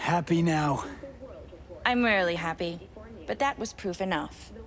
Happy now. I'm rarely happy, but that was proof enough.